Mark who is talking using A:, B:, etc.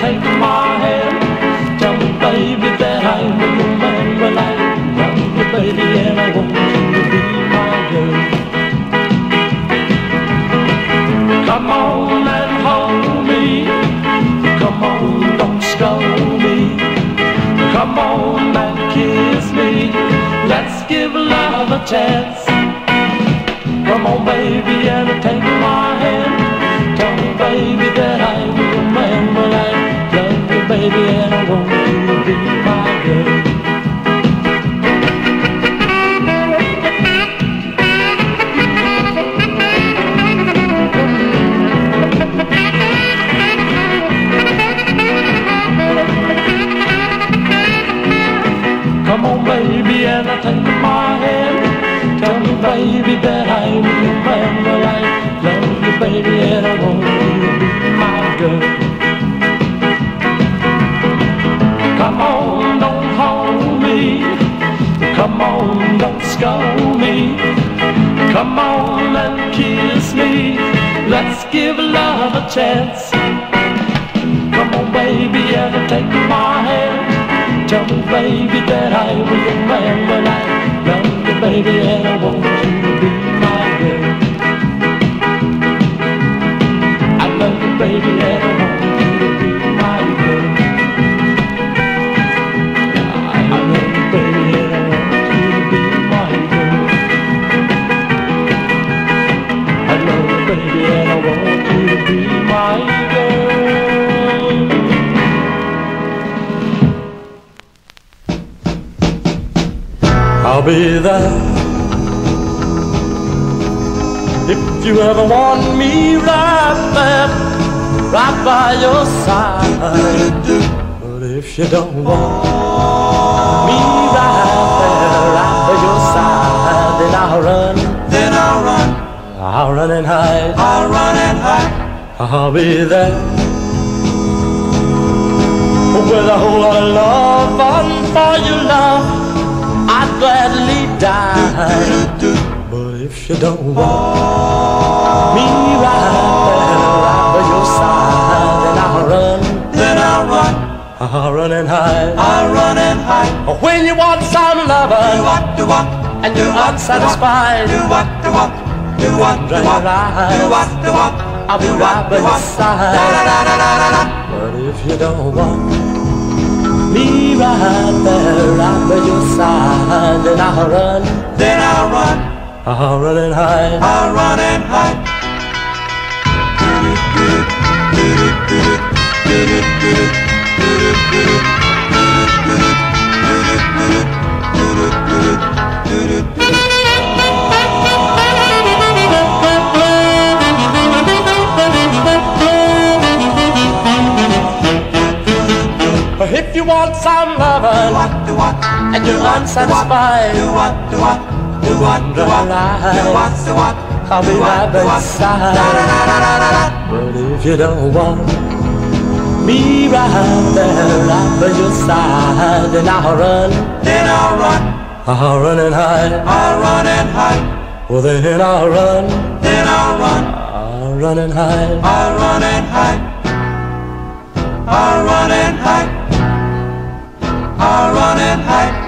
A: take my hand. Tell me, baby, that I'm your man. Well, I love you, baby, and I want you to be my girl. Come on and hold me. Come on, don't scold me. Come on and kiss me. Let's give love a chance. Come on, baby, and take my hand. Tell me, baby, that I'm your man. Well, I love you, baby, and I want you to be my girl. Come on, baby, and I take my hand. Tell me, baby, that I'm your man. Well, I love you, baby, and I want you to be my girl. Come on, don't hold me. Come on, don't scold me. Come on and kiss me. Let's give love a chance. Come on, baby, and take my hand. Tell me, baby, that I was your man. Well, I love you, baby, and I want you to be my girl. I love you, baby, and I want you to be my girl. I love you, baby, and I want you to be my girl. I love you, baby, and I want you to be my girl. I'll be there if you ever want me, right there, right by your side. But if you don't want me right there, right by your side, then I'll run, I'll run and hide, I'll run and hide. I'll be there with a whole lot of love and for your love I'd gladly die. But if you don't want me right there, right by your side, then I'll run, I'll run and hide, I'll run and hide. When you want some loving, and you're unsatisfied, I'll be right by your side. But if you don't want me right there, right by your side, then I'll run, I'll run and hide, I'll run and hide. If you want some loving and you're unsatisfied, I'll be right by your side. But if you don't want me right there, right by your side, then I'll run, I'll run and hide, I'll run and hide. Well, then I'll run, I'll run and hide, I'll run and hide, I'll run and hide, I'll run and hide.